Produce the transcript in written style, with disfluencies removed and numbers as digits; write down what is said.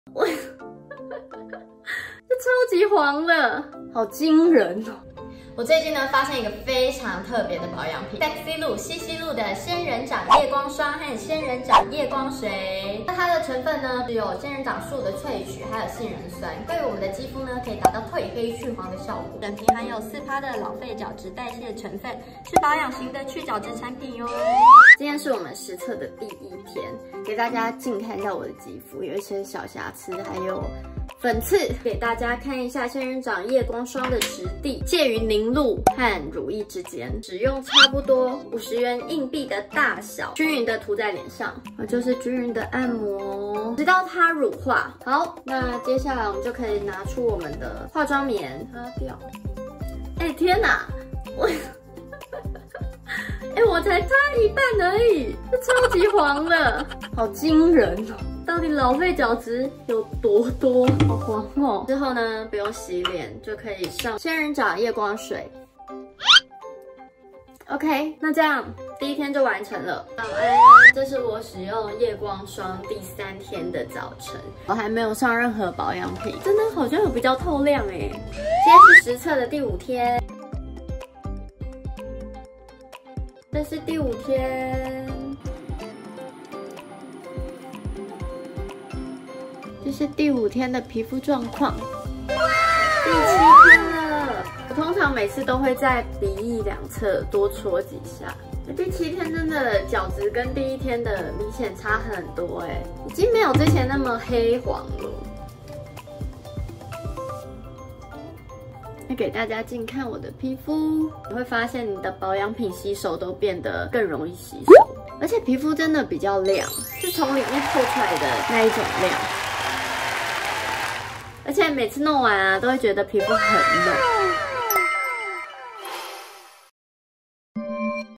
这超级黄的，好惊人哦！ 我最近呢发现一个非常特别的保养品 ，Sexy 露西西露的仙人掌夜光霜和仙人掌夜光水。那它的成分呢是有仙人掌树的萃取，还有杏仁酸，对于我们的肌肤呢可以达到褪黑去黄的效果。本瓶含有4%的老废角质代谢成分，是保养型的去角质产品哟。 今天是我们实测的第1天，给大家近看一下我的肌肤，有一些小瑕疵，还有粉刺，给大家看一下仙人掌夜光霜的质地，介于凝露和乳液之间，使用差不多50元硬币的大小，均匀的涂在脸上，就是均匀的按摩，直到它乳化。好，那接下来我们就可以拿出我们的化妆棉，擦掉。天哪，我才擦一半而已，这超级黄的，好惊人哦！到底老废角质有多多？好黄哦！之后呢，不用洗脸就可以上仙人掌夜光水。OK， 那这样第1天就完成了。早安，这是我使用夜光霜第3天的早晨，我还没有上任何保养品，真的好像有比较透亮哎。今天是实测的第5天。这是第5天，这是第5天的皮肤状况。第7天了，我通常每次都会在鼻翼2侧多搓几下。第7天真的角质跟第1天的明显差很多已经没有之前那么黑黄了。给大家近看我的皮肤，你会发现你的保养品吸收都变得更容易吸收，而且皮肤真的比较亮，是从里面透出来的那一种亮。而且每次弄完都会觉得皮肤很嫩。